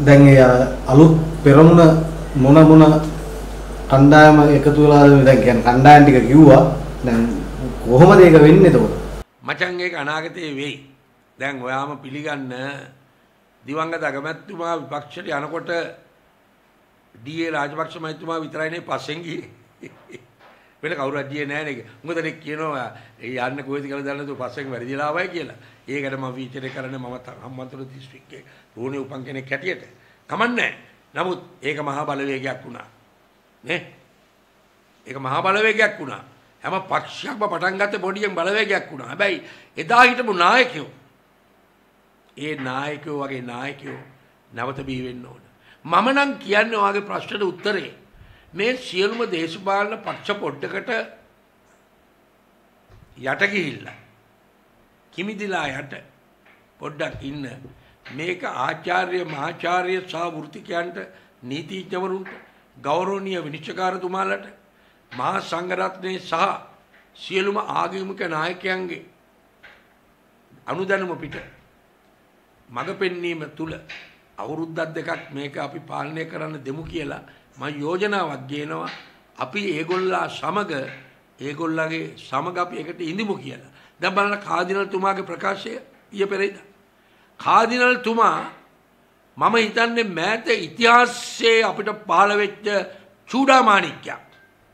දැන් ඒ අලුත් පෙරමුණ මොන කණ්ඩායම එකතු වෙලාද දැන් කියන්නේ කණ්ඩායම් ටික කිව්වා. දැන් කොහොමද ඒක වෙන්නේ එතකොට? මචං ඒක අනාගතයේ වෙයි. දැන් ඔයාම පිළිගන්න දිවංගත අගමැතිතුමා විපක්ෂයට යනකොට ඩී.ඒ. රාජපක්ෂ මහත්මයා විතරයිනේ පස්සෙන් ගියේ. වෙන කවුරුත් ගියේ නැහැ නේද? මොකද නේ කියනවා ඒ යන්න කොහෙද කියලා දන්නේ නැතුව පස්සෙන් වැඩිලා ආවයි කියලා. ඒකට මම විචාරය කරන්නේ මම හම්බන්තොට දිස්ත්‍රික්කයේ රෝණේ උපන් කෙනෙක් හැටියට. කමන්නේ. නමුත් ඒක මහා බලවේගයක් වුණා. නේ? ඒක මහා බලවේගයක් වුණා. හැම පක්ෂයක්ම පටන් ගත්ත බොඩියෙන් බලවේගයක් වුණා. හැබැයි එදා හිටපු නායකයෝ ඒ නායකයෝ වගේ නායකයෝ නැවත බිහි වෙන්න ඕන. මම නම් කියන්නේ ඔයාගේ ප්‍රශ්නට උත්තරේ මේ සියලුම දේශපාලන පක්ෂ පොඩ්ඩකට යට ගිහිල්ලා කිමිදිලා යට පොඩ්ඩක් ඉන්න මේක ආචාර්ය මහාචාර්ය සහ වෘත්තිකයන්ට නීතිඥවරුන්ට ගෞරවනීය විනිශ්චයකාරතුමාලට මහා සංඝරත්නයේ සහ සියලුම ආගමික නායකයන්ගේ අනුදැනුම පිට මඟ පෙන්වීම තුල අවුරුද්දක් දෙකක් මේක අපි පාලනය කරන්න දෙමු කියලා මම යෝජනාවක් ගේනවා. අපි ඒගොල්ලා සමග ඒගොල්ලගේ සමග අපි එකට ඉඳිමු කියලා. දැන් බලන්න කාදිනල් තුමාගේ ප්‍රකාශය ඊයේ පෙරේද. කාදිනල් තුමා මම හිතන්නේ මෑත ඉතිහාසයේ අපිට පහළ වෙච්ච චූඩාමාණික්කයක්.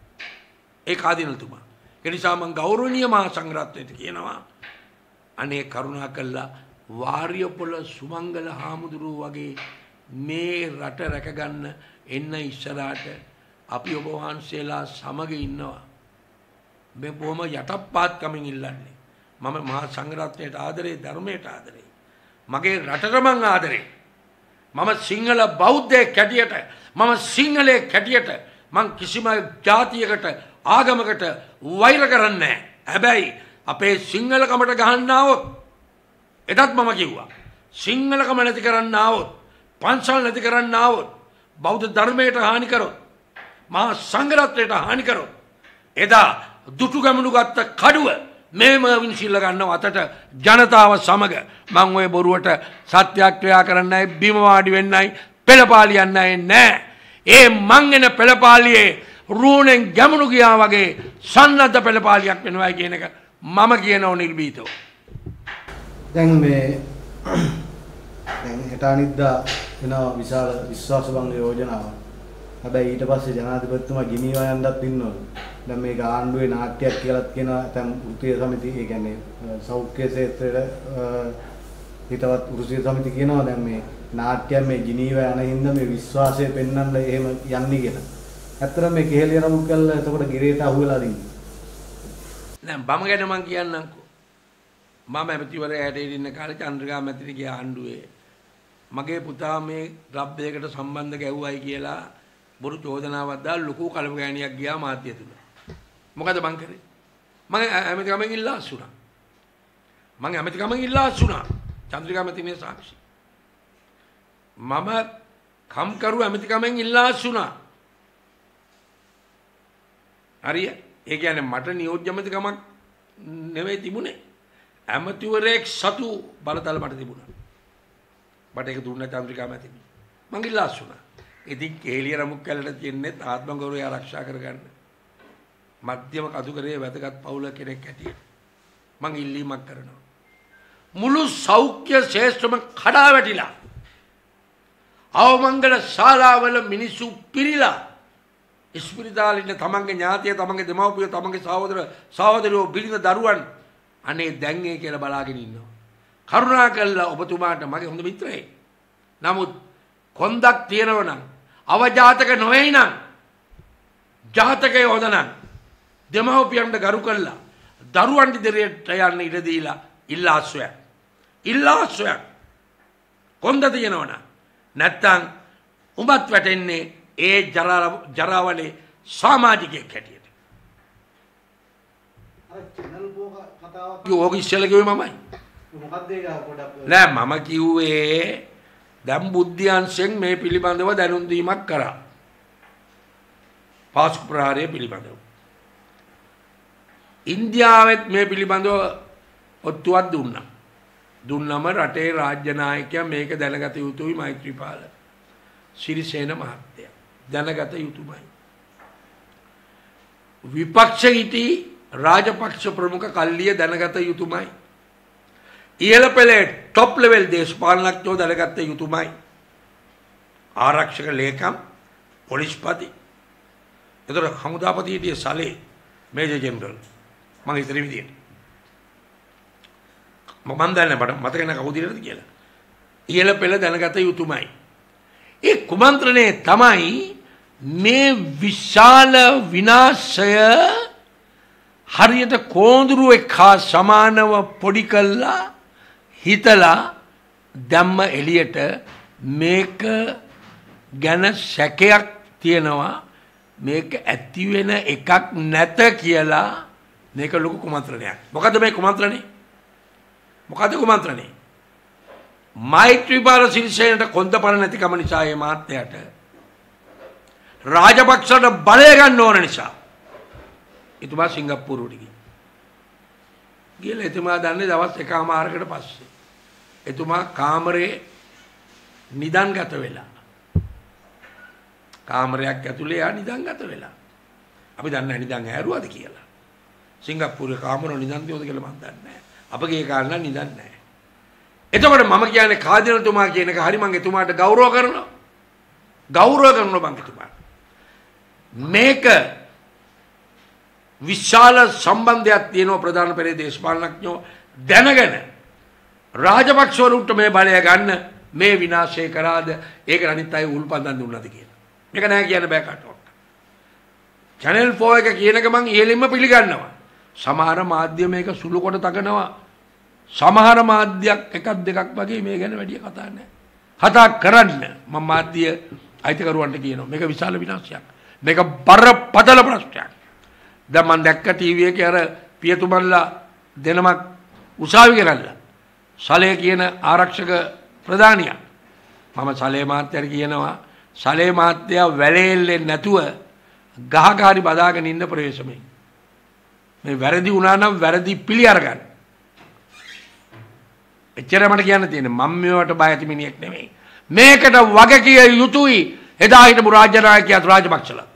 ඒ කාදිනල් තුමා. ඒ නිසා මම ගෞරවනීය මහා සංඝරත්නයට කියනවා අනේ කරුණා කළා වාරියපොළ සුමංගල හාමුදුරුවෝ වගේ මේ රට රැකගන්න එන්න ඉස්සරහට අපි ඔබ වහන්සේලා සමග ඉන්නවා. මේ බොහොම යටප්පාත්කමින් ඉල්ලන්නේ. මම මහා සංඝරත්නයට ආදරේ, ධර්මයට ආදරේ. මගේ රටට මං ආදරේ. මම සිංහල බෞද්ධයෙක් හැටියට, මම සිංහලයෙක් හැටියට මං කිසිම ජාතියකට ආගමකට වෛර කරන්නේ නැහැ. හැබැයි අපේ සිංහලකමට ගහන්න આવොත් එදත් මම කිව්වා. සිංහලකම නැති කරන්න આવොත්, පන්සල් නැති කරන්න આવොත්, බෞද්ධ ධර්මයට හානි කරොත්, මහා සංඝරත්නයට හානි කරොත් එදා දුටු ගැමුණු ගත්ත කඩුව මේම වින්සිල්ල ගන්නව අතට ජනතාව සමග මං ඔය බොරුවට සත්‍යක්‍රියා කරන්නයි බිම වාඩි වෙන්නයි පෙළපාලියන්නයි නෑ. ඒ මං එන පෙළපාලියේ රූණෙන් ගැමුණු ගියා වගේ සන්නද්ධ පෙළපාලියක් වෙනවයි කියන එක මම කියනෝ නිර්භීතව. දැන් මේ දැන් හෙට අනිද්දා වෙනවා විශාල විශ්වාසභංග යෝජනාවක්. හැබැයි ඊට පස්සේ ජනාධිපතිතුමා ගිනිවා යන්නත් ඉන්නවා. දැන් මේක ආණ්ඩුවේ නාට්‍යයක් කියලාත් කියනවා. දැන් වෘත්තීය සමිති ඒ කියන්නේ සෞඛ්‍ය ක්ෂේත්‍රයේ හිතවත් වෘත්තීය සමිති කියනවා දැන් මේ නාට්‍යය මේ ගිනිවා යන හින්දා මේ විශ්වාසය පෙන්වන්න එහෙම යන්නේ කියලා. ඇත්තටම මේ කෙහෙලිය රමුක් කළා එතකොට ගිරේට අහුවෙලා දින්නේ. දැන් බම ගැන මං කියන්නම්කෝ. මම ඇමතිවරයා හැටියට ඉන්න කාලේ චන්ද්‍රිකා මැතිණියගේ ආණ්ඩුවේ මගේ පුතා මේ ක්ලබ් එකකට සම්බන්ධ ගැව්වයි කියලා බොරු චෝදනාවක් දාලා ලොකු කලබගෑනියක් ගියා මාධ්‍ය තුල. මොකද මං කරේ? මම ඇමතිකමෙන් ඉල්ලා අස්සුණා. චන්ද්‍රිකා මැතිණිය සාක්ෂි. මම කම්කරු ඇමතිකමෙන් ඉල්ලා අස්සුණා. හරිය? ඒ කියන්නේ මට නියෝජ්‍ය ඇමතිකමක් නෙවෙයි තිබුණේ. ඇමතිවරයෙක් සතු බලතල මට තිබුණා. මට ඒක දුන්න චන්ද්‍රිකා මැතිණිය. මං ඉල්ලා අස්සුණා. ඉතින් කේලිය රමුක් කැලට තියන්නේ ආත්ම ගෞරවය ආරක්ෂා කරගන්න. මධ්‍යම කතුකරයේ වැදගත් පවුල කෙනෙක් හැටියට මං ඉල්ලීමක් කරනවා. මුළු සෞඛ්‍ය ශාස්ත්‍රම කඩා වැටිලා. අවමංගල ශාලාවල මිනිස්සු පිරීලා. ඉස්පිරිතාලේ තමන්ගේ ඥාතිය, තමන්ගේ දෙමව්පියෝ, තමන්ගේ සහෝදරයෝ බිලිඳ දරුවන් අනේ දැන් ඒ කියලා බලාගෙන ඉන්නවා. කරුණාකරලා ඔබතුමාට මගේ හොඳ මිත්‍රයෙක්. නමුත් කොන්දක් තියෙනව නම් අවජාතක නොවේයි නම් ජාතකයේ හොඳ නම් දෙමව්පියන්ට ගරු කළා දරුවන් ඉදිරියට යන්න ඉඩ දීලා ඉල්ලාස්වයක් කොන්ද තියෙනව නම් නැත්තම් උඹත් වැටෙන්නේ ඒ ජරාවලේ සමාජිකයෙක් හැටියට. අර චැනල් බෝක කතාවක් යෝග ඉස්සෙල්ල කිව්වේ මමයි. මොකක්ද ඒක පොඩක් නෑ මම කිව්වේ දැන් බුද්ධ්‍යංශෙන් මේ පිළිබඳව දැනුම් දීමක් කරා. පාස්කු ප්‍රහාරය පිළිබඳව. ඉන්දියාවෙත් මේ පිළිබඳව ඔත්තුවක් දුන්නා. දුන්නම රටේ රාජ්‍ය නායකයා මේක දැනගත යුතුයි මෛත්‍රීපාල. සිරිසේන මහත්තයා දැනගත යුතුමයි. විපක්ෂ හිටි රාජපක්ෂ ප්‍රමුඛ කල්ලිය දැනගත යුතුමයි. ඉහළ පෙළේ টොප් ලෙවල් දේශපාලනඥයෝ දැනගත යුතුමයි. ආරක්ෂක ලේකම් පොලිස්පති එතකොට හමුදාපති හිටියේ සලේ මේජර් ජෙනරල් මම හිතන විදියට මම දන්නේ මට මතක නැහැ කවුද කියලා. ඉහළ පෙළ දැනගත යුතුමයි. ඒ කුමන්ත්‍රණය තමයි මේ විශාල විනාශය හරියට කෝඳුරුවෙක් හා සමානව පොඩි කළා හිතලා ධම්ම එළියට මේක ගැන සැකයක් තියෙනවා මේක ඇති වෙන එකක් නැත කියලා මේක ලොකු කුමන්ත්‍රණයක්. මොකද්ද මේ කුමන්ත්‍රණේ? මොකද්ද කුමන්ත්‍රණේ? මෛත්‍රීපාල සිරිසේනට කොන්දපණ නැතිකම නිසා මේ මාත්‍යට රාජපක්ෂට බලය ගන්න ඕන නිසා එතුමා සිංගප්පූරුවට ගිහලා එතුමා දන්නේ දවස් එකමාරකට පස්සේ එතුමා කාමරේ නිදන්ගත වෙලා කාමරයක් ඇතුලේ යා නිදන්ගත වෙලා අපි දන්නේ නැහැ නිදන් ඇරුවද කියලා. සිංගප්පූරුවේ කාමර නිදන් දියෝද කියලා මම දන්නේ නැහැ. අපගේ කාරණා නිදන් නැහැ. එතකොට මම කියන්නේ කාදිනතුමා කියන එක හරි මම එතුමාට ගෞරව කරනවා. ගෞරව කරනවා මම එතුමාට. මේක විශාල සම්බන්ධයක් තියෙනවා ප්‍රධාන පෙරේ දේශපාලනඥයෝ දැනගෙන රාජපක්ෂවරුන්ට මේ බලය ගන්න මේ විනාශය කරාද ඒක අනිත් අය උල්පන්දන් දුන්නාද කියලා. මේක නෑ කියන්න බෑ කාටවත්. channel 4 එක කියන එක මම ඉහෙලින්ම පිළිගන්නවා. සමහර මාධ්‍ය මේක සුළු කොට තකනවා. සමහර මාධ්‍යයක් එකක් දෙකක් වගේ මේ ගැන වැඩි කතා නැහැ. කතා කරන්න මම මාධ්‍ය අයිතිකරුවන්ට කියනවා මේක විශාල විනාශයක්. මේක බරපතල ප්‍රශ්නයක්. දැන් මම දැක්ක ටීවී එකේ අර පියතුමල්ලා දෙනමක් උසාවි කරලා සලේ කියන ආරක්ෂක ප්‍රධානියා මම සලේ මාත්‍යට කියනවා සලේ මාත්‍යා වැලෙල්ලේ නැතුව ගහක හරි බදාගෙන ඉන්න ප්‍රවේශමයි. මේ වැරදි වුණා නම් වැරදි පිළි අරගන්න. එච්චර මට කියන්න තියෙන්නේ මම මේවට බය ඇති මිනිහෙක් නෙමෙයි. මේකට වග කිය යුතුයි එදා හිටපු රාජ්‍ය නායකයා රාජපක්ෂලා.